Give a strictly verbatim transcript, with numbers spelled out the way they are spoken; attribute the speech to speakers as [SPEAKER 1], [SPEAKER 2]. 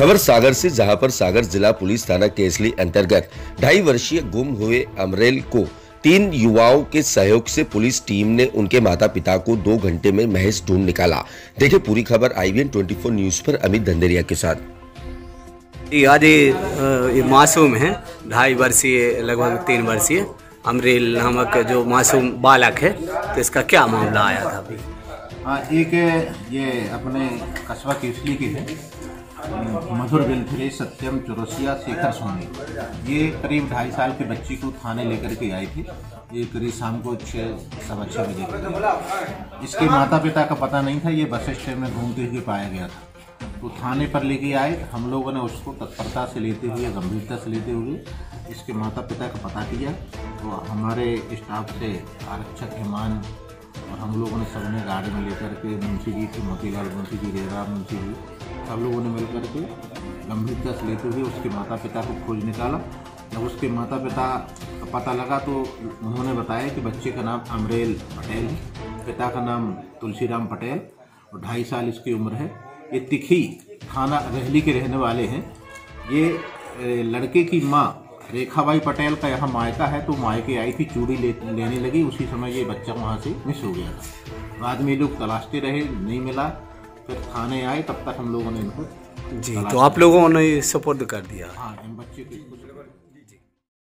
[SPEAKER 1] खबर सागर से, जहां पर सागर जिला पुलिस थाना केसली अंतर्गत ढाई वर्षीय गुम हुए अमरेल को तीन युवाओं के सहयोग से पुलिस टीम ने उनके माता पिता को दो घंटे में महज ढूंढ निकाला। देखे पूरी खबर आई वी एन चौबीस न्यूज पर अमित धंधेरिया के साथ।
[SPEAKER 2] आज ये मासूम है, ढाई वर्षीय लगभग तीन वर्षीय अमरेल नामक जो मासूम बालक है, तो इसका क्या मामला आया था अभी?
[SPEAKER 3] हाँ, एक ये अपने कस्बा केसली के है मधुर बिलथरे सत्यम चौरसिया शेखर सोनी। ये करीब ढाई साल के बच्ची को थाने लेकर के आए थे। ये करीब शाम को छः सवा छः बजे के। इसके माता पिता का पता नहीं था, ये बस स्टैंड में घूमते हुए पाया गया था। तो थाने पर लेके आए, हम लोगों ने उसको तत्परता से लेते हुए, गंभीरता से लेते हुए इसके माता पिता का पता किया। तो हमारे स्टाफ से आरक्षक ईमान और हम लोगों ने सबने गाड़ी में लेकर के मुंशी जी थे, मोतीलाल मुंशी जी, रेरा मुंशी जी, सब लोगों ने मिलकर के गंभीरता से लेते हुए उसके माता पिता को खोज निकाला। जब उसके माता पिता का पता लगा तो उन्होंने बताया कि बच्चे का नाम अमरेल पटेल है, पिता का नाम तुलसीराम पटेल और ढाई साल इसकी उम्र है। ये तिखी थाना रहली के रहने वाले हैं। ये लड़के की माँ रेखाबाई पटेल का यहाँ मायका है, तो मायके आई थी, चूड़ी ले, लेने लगी, उसी समय ये बच्चा वहाँ से मिस हो गया था। बाद में लोग तलाशते रहे, नहीं मिला, फिर थाने आए, तब तक हम लोगों ने इनको
[SPEAKER 2] जी, तो आप लोगों ने सुपुर्द कर दिया।
[SPEAKER 3] हाँ, इन बच्चे को